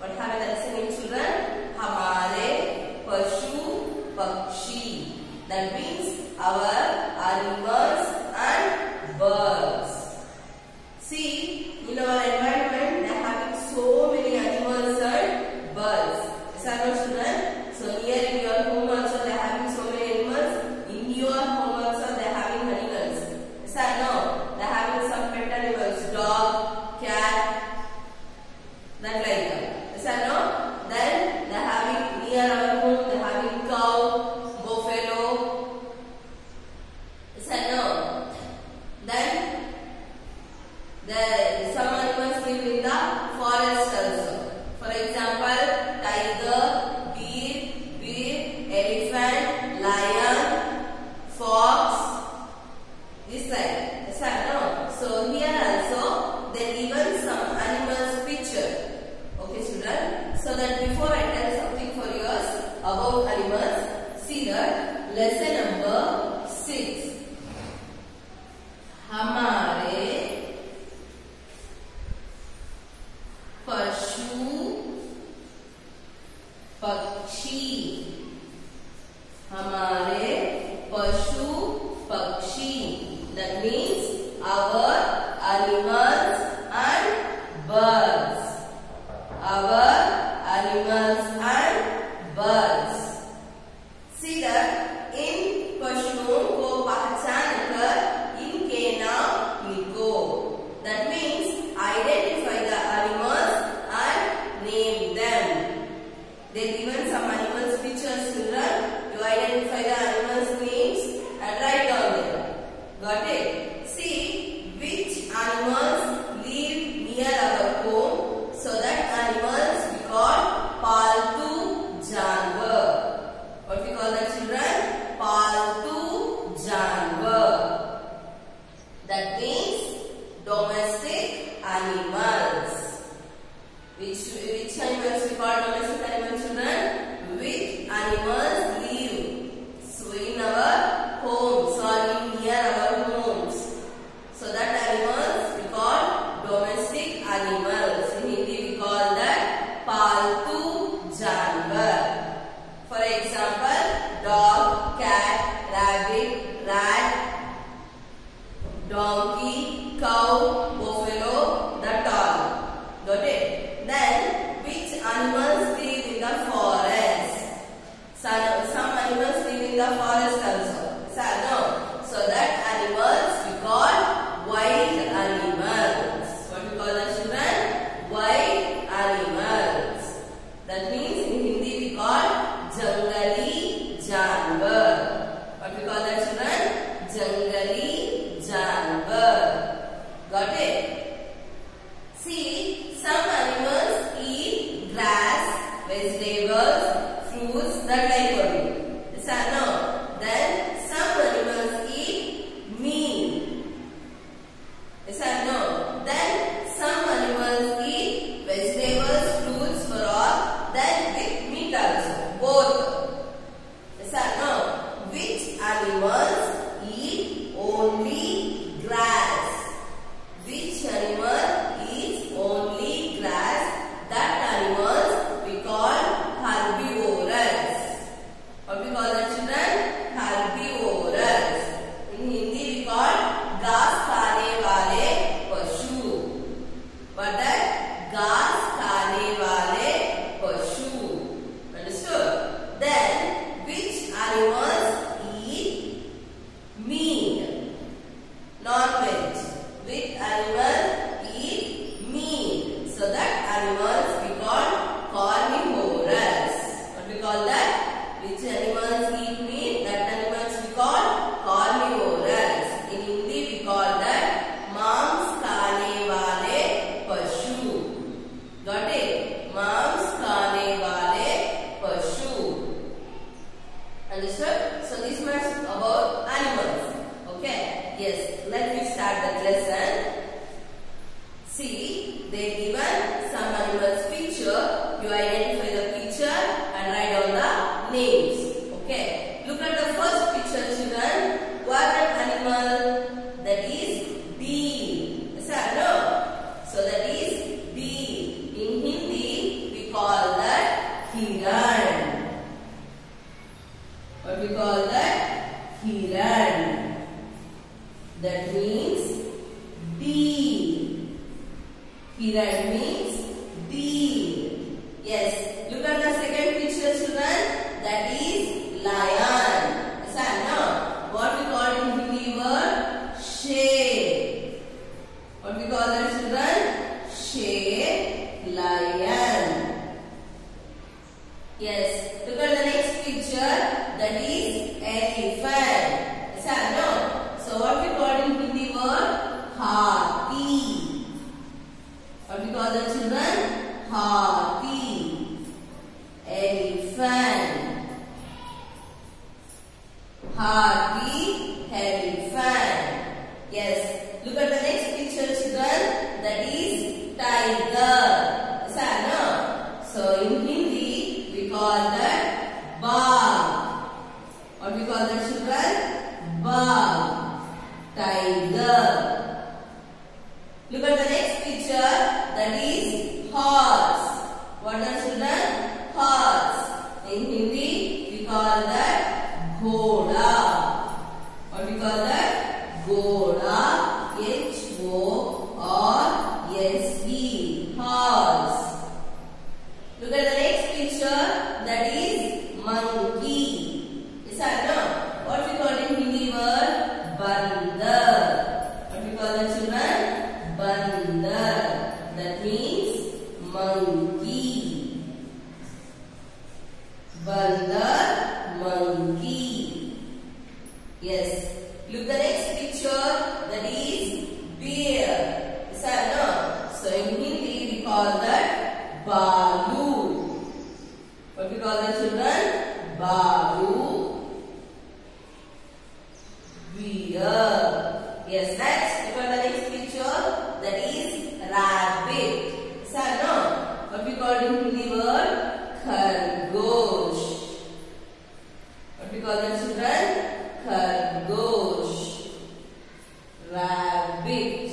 What have the lesson in children? हमारे पशु पक्षी. That means our animals and birds. See, in our environment they are having so many animals and birds. Is that no children? So here in your home also they are having so many animals. In your home also they are having animals. Is that no? They are having some pet animals, dog, cat, that like that. Is that no? Then they are having near our home they are having cow, buffalo. Is that no? Then some animals live in the forest also. For example, tiger, deer, elephant, lion, fox. This side. Is that no? So here also they given some animals picture. Okay, children. So that before I tell something for yours about animals, see that lesson number 6. हमारे पशु पक्षी. हमारे पशु पक्षी. That means our animals and birds. Our animals and birds. See that इन पशुओं को पहचान कर इनके नाम लिखो. That means identify the animals and name them. They given some animals pictures, children. You identify the animals' names and write down them. Got it? See which animals live near our home. So that animals we call पालतू जानवर. What we call that, children? पालतू जानवर. That means domestic animals. Which animals we call domestic animals, children? Which animals live so in our homes or near our homes. So that animals we call domestic animals. In Hindi we call that पालतू जानवर. For example, dog, cat, rabbit, rat, donkey, cow, buffalo, that all. Got it? Then which animals live in the forest? Some animals live in the forest also. No. So that animals we call wild animals. What we call that, children? Wild animals. That means in Hindi we call जंगली जानवर. What we call that, children? जंगली जानवर. Got it? See, some animals eat grass, vegetables, fruits, that like only. Is that no? Then some animals eat meat. Is that no? Then some animals eat vegetables, fruits for all. Then with meat also. Both. Is that no? Which animals eat only grass? Which animal eats only grass? That animals we call herbivorous. What we call that, children? Herbivorous. In Hindi we call घास खाने वाले पशु. What that? घास खाने वाले पशु. Understood? Then which animals eat meat? Non-veg. Which animal eat meat? So that animals we call carnivorous. What we call that? Which animals eat meat? That animals we call carnivorous. In Hindi we call that मांस खाने वाले पशु. Got it? मांस खाने वाले पशु. Understood? So this much about animals. Okay? Yes. Let me start that lesson. See, they given some animals picture. You identify the picture and write down the names. Okay? Look at the first picture, children. What that animal? That is deer. Is that no? So that is deer. In Hindi we call Look at the next picture. That is monkey. Is that no? What we call in Hindi word? Bandar. What we call the children? Bandar. That means monkey. Bandar, monkey. Yes. Look the next picture. That is bear. Is that no? So in Hindi we call that balu. What we call the children? Balu. Bear. Yes, next. Look at the next picture. That is rabbit. Is that no? What we call in Hindi word? Khargosh. What we call the children? Khargosh. Rabbit.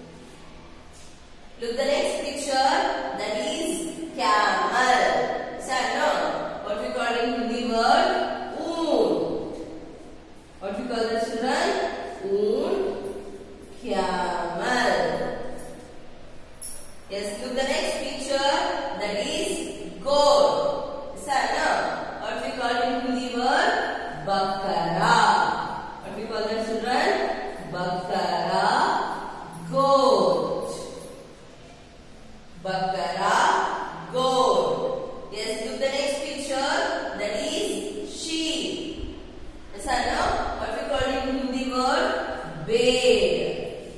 Look the next picture. That is camel. Is that no? What we call in Hindi word? Oon. What we call the children? Oon. Camel. Yes, look the next picture. That is goat. Is that no? What we call in Hindi word? Bakara. What we call the children? Bakara. Goat. Bakara. Goat. Yes, look the next picture. That is sheep. Is that no? What we call in Hindi word? Bed.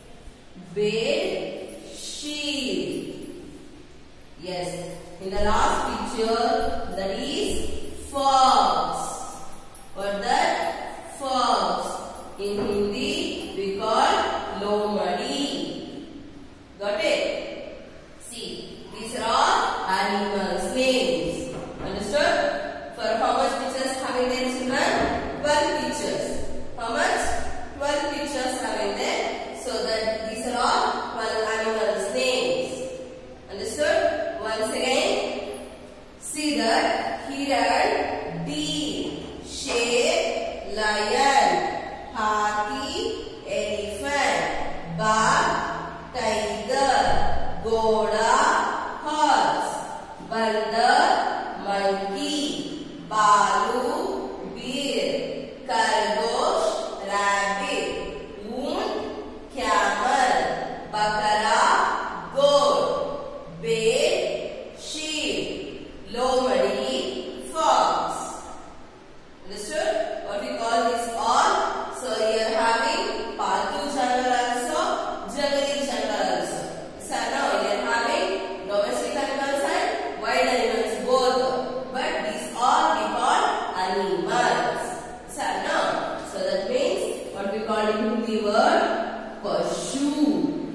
Bed. Sheep. Yes. In the last picture, that is fox. What that? Fox. In Hindi, we call lomadi. Got it? See, these are all animals' names. Understood? For how much pictures having there, children? 12 pictures. How much? 12 pictures having there. So that these are all 12 animals' names. Understood? Once again, see that hiran, deer, sheep, lion, hathi, elephant, bagh, tiger, ghoda, horse, bandar, monkey, balu, bear, khargosh, rabbit, oon, camel, bakara, goat, bear, sheep, lomadi, fox. Understood? What we call this all? So here having paltu जानवर also, jungly जानवर also. So now here having domestic animals and wild animals both. But these all we call animals. So now, so that means what we call in Hindi word? Pashu.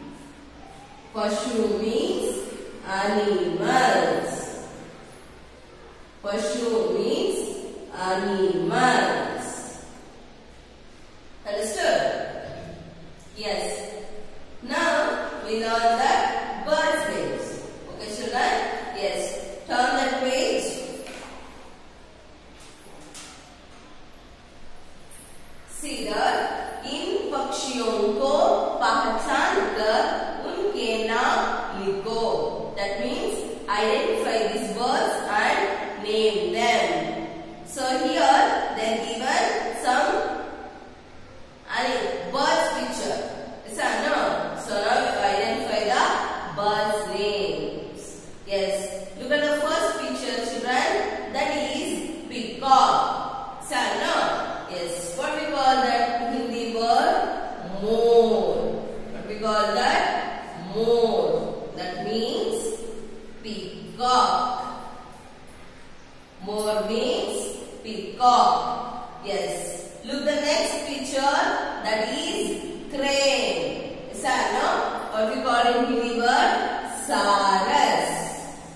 Pashu means animals. Pashu means animals. Understood? Yes. Now we learn the birds' names. Okay, children? Yes. Turn that page. See that इन पक्षियों को पहचान कर उनके नाम लिखो. That means identify these birds and name them. So here they are given some birds picture. Is that no? So now you identify the birds names. Yes. Look at the first picture, children. That is peacock. Is that no? Yes. What we call that Hindi word? More. What we call that? More. That means peacock. More means peacock. Yes. Look the next picture. That is crane. Is that no? What we call in Hindi word? Saras.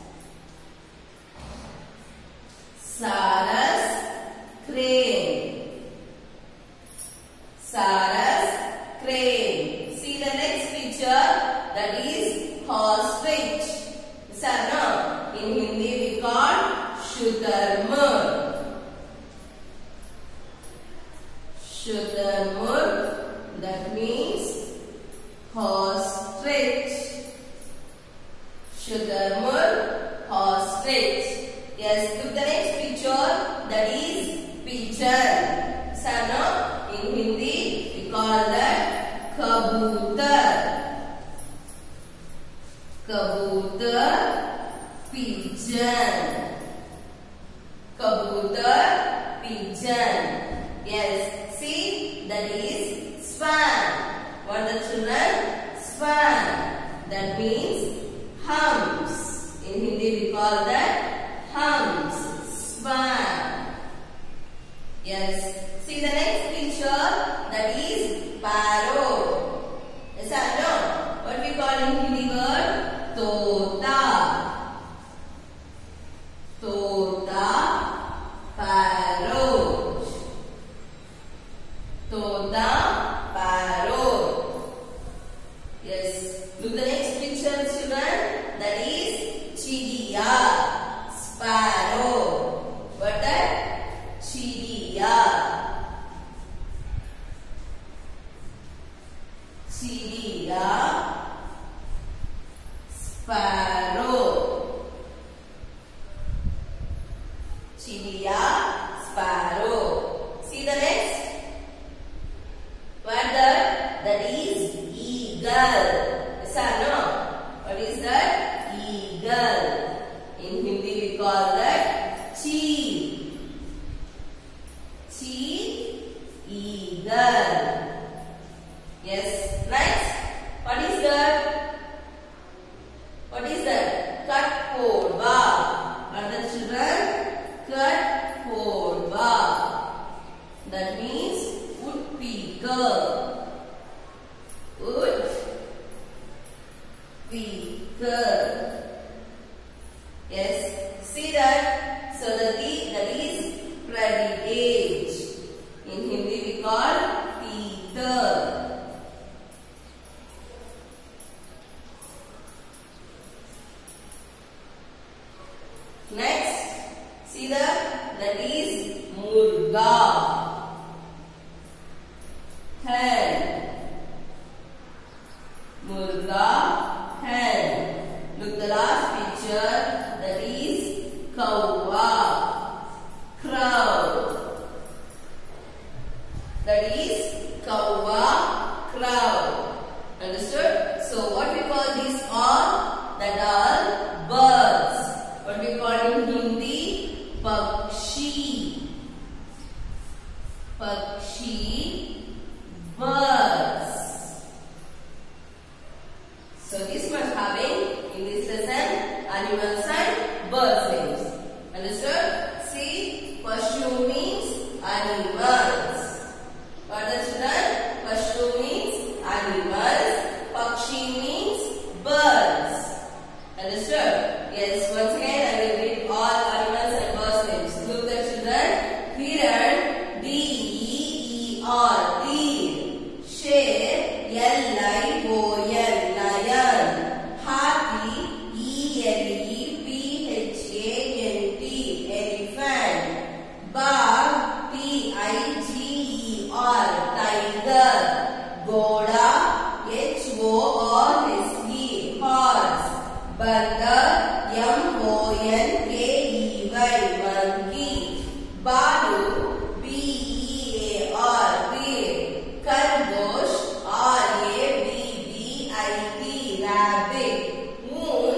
Saras, crane. Saras, crane. See the next picture. That is ostrich. Is that no? In Hindi we call shutarmurg. Shutarmurg, that means ostrich. Shutarmurg, pigeon. Kabutar, pigeon. Yes, see, that is swan. What are the children? Swan. That means humps. In Hindi we call that humps. Swan. Yes. See the next picture. That is parrot. Yes or no? What we call in Hindi word? Tota. Tota. Parrot. Tota. Parrot. Yes. Look the next picture, children. That is chidiya. Sparrow. What that? Chidiya. Chidiya. Sparrow. Chidiya. Sparrow. See the next? What that? That is eagle. Yes or no? What is that? Eagle. In Hindi we call that cheer. Eagle. Yes, right? What is that? What is that? Katkodwa. What are the children? Katkodwa. That means woodpecker. Woodpecker. Yes, see that? So that is predicate. In Hindi we call teeter. Next, see that is murga. Hen. Murga, hen. Look the last picture. That is kauva. Crow. That is kauva, crow. Understood? So what we call these all? That are birds. What we call in Hindi? Pakshi. Pakshi, birds. So this much having in this lesson animals and birds names. Understood? See, Pashu means animals. What are the children? Pashu means animals. Pakshi means birds. Understood? Yes, once again I will read all animals and birds names. Look the children. Hiran, D-E-E-R, deer. Sher, L-I-O-N, lion. Hathi, E-L-E-P-H-A-N-T, elephant. Bagh, T-I-G-E-R, tiger. Ghoda, H-O-R-S-E, horse. Bandar, M-O-N-K-E-Y, monkey. Balu, B-E-A-R, bear. Khargosh, R-A-B-B-I-T, rabbit. Moon,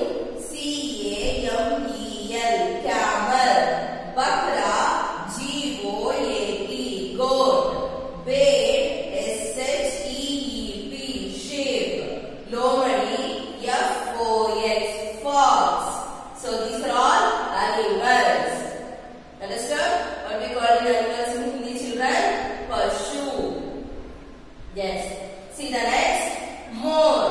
C-A-M-E-L, camel. Bakra, G-O-A-T, goat. Bear, S-H-E-E-P, sheep. Lomani, F-O-X, fox. So these are all animals. Understood? What we call animals in Hindi, children? Pashu. Yes. See the next? More.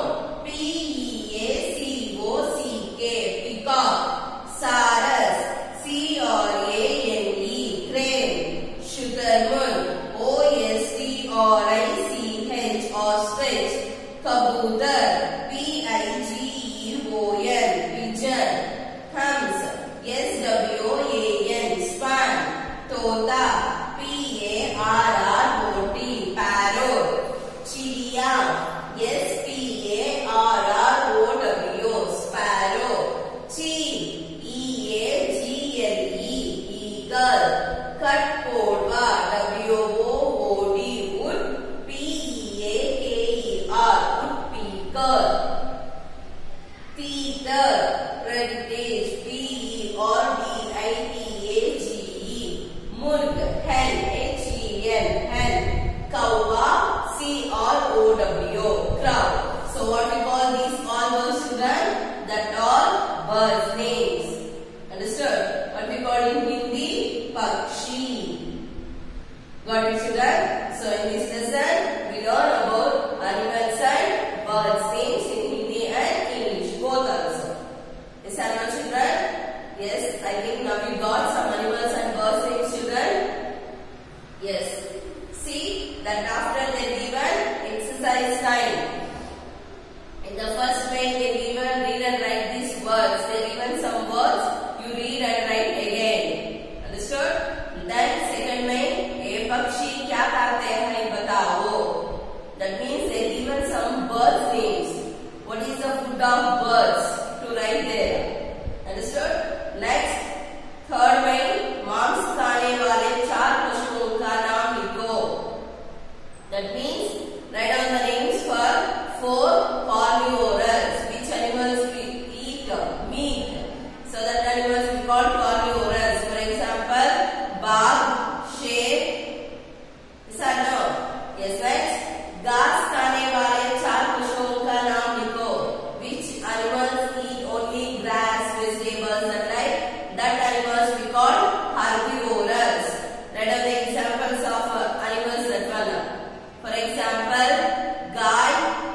P-E-A-C-O-C-K, peacock. Saras, C-R-A-N-E, crane. Shutarmun, O-S-T-R-I-C-H, ostrich. Kabutar, P-I-G-E-O-N, pigeon. Hams, S-W-A-N, swan. Tota, P-A-R-R-O-T, parrot. Chidiya, S-P-A-R-R-O-W, sparrow. Cheel, E-A-G-L-E, eagle. Katkodwa, W-O-O-D, wood. P-E-A-K-E-R, woodpecker. Teeter, predicate, T-E Got it, children? So in this lesson, we learn about animals and birds names in Hindi and English, both also. Yes, are not children? Yes, I think now we got some animals and birds names, children. Yes. See that after they given exercise time, in the first page they given read and write these words. They given some words, you read and write again. Understood? Then second main, a pakshi kya kahte hain batao. That means they given some birds names. What is the food of birds to write there? Understood? Next, third main, मांस खाने वाले 4 पशुओं का नाम लिखो. That means write down the names for 4 carnivores. Which animals will eat meat? So that animals we call carnivores. For example, बाघ, शेर. Yes or no? Yes, next. घास खाने वाले 4 पशुओं का नाम लिखो. Which animals eat only grass, vegetables, and like that animals we call herbivores. Write down the examples of animals that one. For example, guy.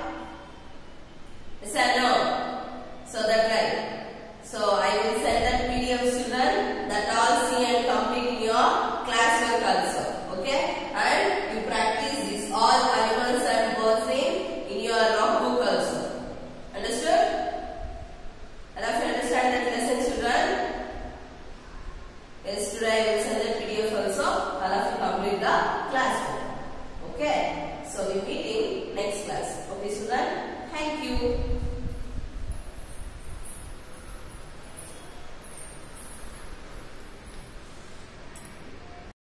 Yes or no? So that right. So I will send that PDF, children. That all see and complete in your classwork also. Okay? And you practice this all animals and birds name in your notebook also. Understood? All of you understand that lesson, children? Yes, today I will send that PDF also. All of you complete the classwork. Okay? So we meet